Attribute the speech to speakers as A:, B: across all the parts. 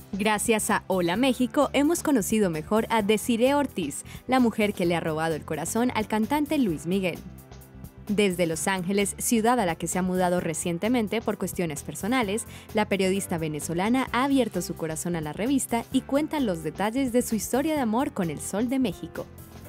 A: Gracias a Hola México hemos conocido mejor a Desiree Ortiz, la mujer que le ha robado el corazón al cantante Luis Miguel. Desde Los Ángeles, ciudad a la que se ha mudado recientemente por cuestiones personales, la periodista venezolana ha abierto su corazón a la revista y cuenta los detalles de su historia de amor con el Sol de México.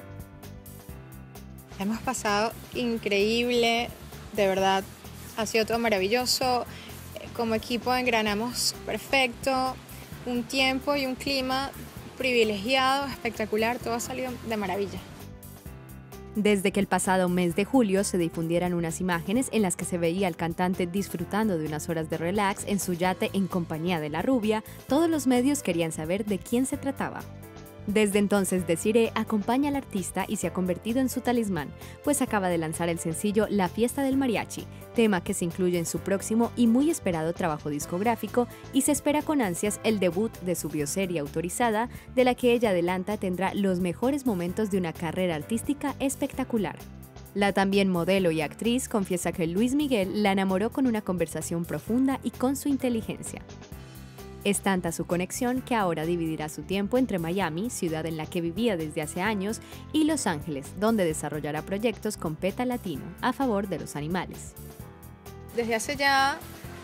B: Hemos pasado increíble, de verdad, ha sido todo maravilloso. Como equipo engranamos perfecto, un tiempo y un clima privilegiado, espectacular, todo ha salido de maravilla.
A: Desde que el pasado mes de julio se difundieran unas imágenes en las que se veía al cantante disfrutando de unas horas de relax en su yate en compañía de la rubia, todos los medios querían saber de quién se trataba. Desde entonces, Desiree acompaña al artista y se ha convertido en su talismán, pues acaba de lanzar el sencillo La Fiesta del Mariachi, tema que se incluye en su próximo y muy esperado trabajo discográfico, y se espera con ansias el debut de su bioserie autorizada, de la que ella adelanta tendrá los mejores momentos de una carrera artística espectacular. La también modelo y actriz confiesa que Luis Miguel la enamoró con una conversación profunda y con su inteligencia. Es tanta su conexión que ahora dividirá su tiempo entre Miami, ciudad en la que vivía desde hace años, y Los Ángeles, donde desarrollará proyectos con PETA Latino, a favor de los animales.
B: Desde hace ya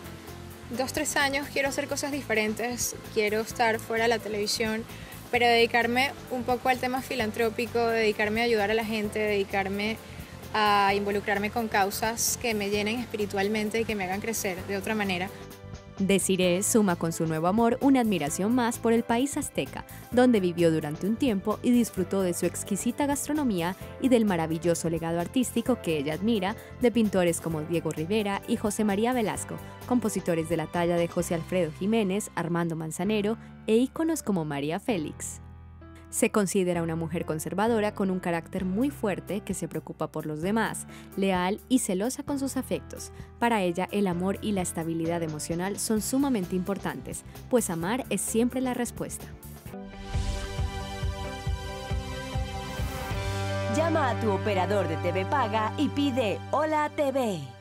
B: 2-3 años quiero hacer cosas diferentes, quiero estar fuera de la televisión, pero dedicarme un poco al tema filantrópico, dedicarme a ayudar a la gente, dedicarme a involucrarme con causas que me llenen espiritualmente y que me hagan crecer de otra manera.
A: Desiree suma con su nuevo amor una admiración más por el país azteca, donde vivió durante un tiempo y disfrutó de su exquisita gastronomía y del maravilloso legado artístico que ella admira de pintores como Diego Rivera y José María Velasco, compositores de la talla de José Alfredo Jiménez, Armando Manzanero e íconos como María Félix. Se considera una mujer conservadora con un carácter muy fuerte que se preocupa por los demás, leal y celosa con sus afectos. Para ella, el amor y la estabilidad emocional son sumamente importantes, pues amar es siempre la respuesta.
C: Llama a tu operador de TV Paga y pide Hola TV.